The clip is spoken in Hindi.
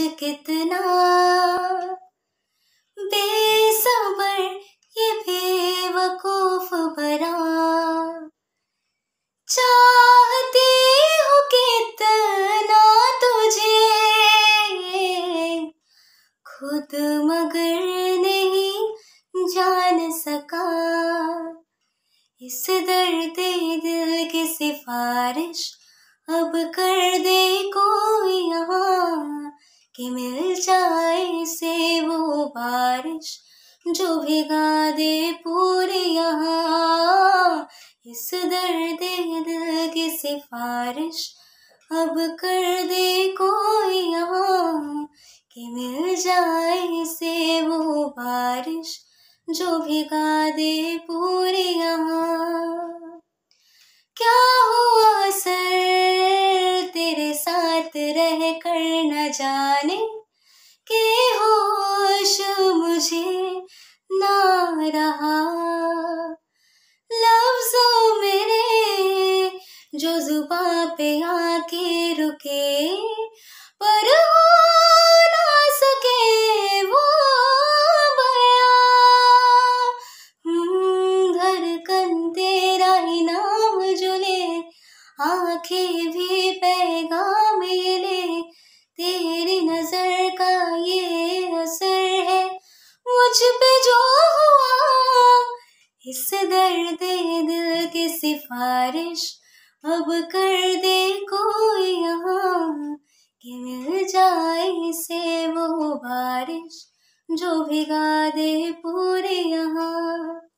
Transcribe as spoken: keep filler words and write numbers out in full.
कितना बेसब्र ये बेवकूफ भरा, चाहती हूँ कितना तुझे खुद मगर नहीं जान सका। इस दर्द दिल की सिफारिश अब कर दे कोई यहाँ, कि मिल जाए से वो बारिश जो भिगा दे पूरे यहाँ। इस दर्द दिल की सिफारिश अब कर दे कोई यहाँ, कि मिल जाए से वो बारिश जो भिगा दे पूरे यहाँ। क्या हुआ सर तेरे साथ रह कर न जाने, के होश मुझे ना रहा। लफ्ज़ों मेरे जो जुबां पे आके रुके, पर हो ना सके वो बयां। धड़कन तेरा ही नाम जो ले, आँखें भी पैगाम ये ले, तेरी नजर का ये असर है मुझ पे जो हुआ। इस दर्द दिल की सिफारिश अब कर दे कोई यहाँ, कि मिल जाए से वो बारिश जो भिगा दे पूरे यहाँ।